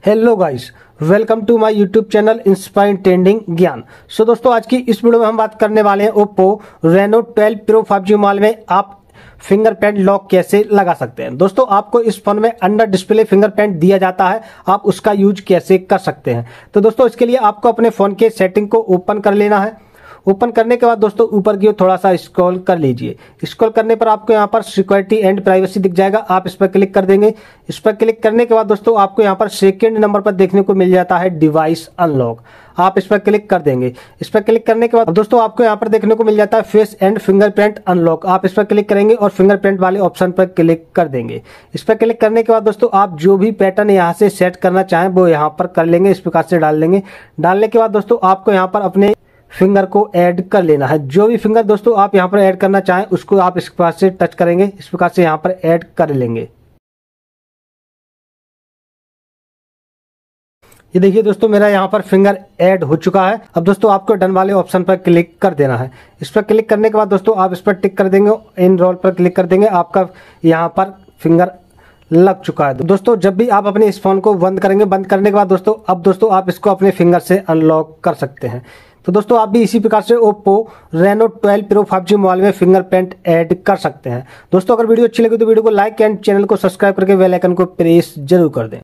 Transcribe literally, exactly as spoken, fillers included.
Hello guys, welcome to my YouTube channel inspiring trending ज्ञान। So दोस्तों, आज की इस वीडियो में हम बात करने वाले हैं Oppo Reno twelve pro five G mobile में आप फिंगरप्रिंट लॉक कैसे लगा सकते हैं। दोस्तों, आपको इस फोन में अंडर डिस्प्ले फिंगरप्रिंट दिया जाता है, आप उसका यूज कैसे कर सकते हैं। तो दोस्तों, इसके लिए आपको अपने फोन के सेटिंग को ओपन कर लेना है। ओपन करने के बाद दोस्तों ऊपर की ओर थोड़ा सा स्क्रॉल कर लीजिए। स्क्रॉल करने पर आपको यहाँ पर सिक्योरिटी एंड प्राइवेसी दिख जाएगा, आप इस पर क्लिक कर देंगे। इस पर क्लिक करने के बाद दोस्तों आपको यहाँ पर सेकंड नंबर पर देखने को मिल जाता है डिवाइस अनलॉक, आप इस पर क्लिक कर देंगे। इस पर क्लिक करने के बाद दोस्तों आपको यहाँ पर देखने को मिल जाता है फेस एंड फिंगरप्रिंट अनलॉक, आप इस पर क्लिक करेंगे और फिंगरप्रिंट वाले ऑप्शन पर क्लिक कर देंगे। इस पर क्लिक करने के बाद दोस्तों आप जो भी पैटर्न यहाँ से सेट करना चाहें वो यहाँ पर कर लेंगे, इस प्रकार से डाल लेंगे। डालने के बाद दोस्तों आपको यहाँ पर अपने फिंगर को ऐड कर लेना है। जो भी फिंगर दोस्तों आप यहाँ पर ऐड करना चाहें उसको आप इस प्रकार से टच करेंगे, इस प्रकार से यहाँ पर ऐड कर लेंगे। ये देखिए दोस्तों, मेरा यहाँ पर फिंगर ऐड हो चुका है। अब दोस्तों आपको डन वाले ऑप्शन पर क्लिक कर देना है। इस पर क्लिक करने के बाद दोस्तों आप इस पर टिक कर देंगे, इनरोल पर क्लिक कर देंगे, आपका यहाँ पर फिंगर लग चुका है। दोस्तों, जब भी आप अपने इस फोन को बंद करेंगे, बंद करने के बाद दोस्तों अब दोस्तों आप इसको अपने फिंगर से अनलॉक कर सकते हैं। तो दोस्तों आप भी इसी प्रकार से Oppo Reno twelve pro five G mobile में फिंगरप्रिंट ऐड कर सकते हैं। दोस्तों, अगर वीडियो अच्छी लगी तो वीडियो को लाइक एंड चैनल को सब्सक्राइब करके बेल आइकन को प्रेस जरूर कर दें।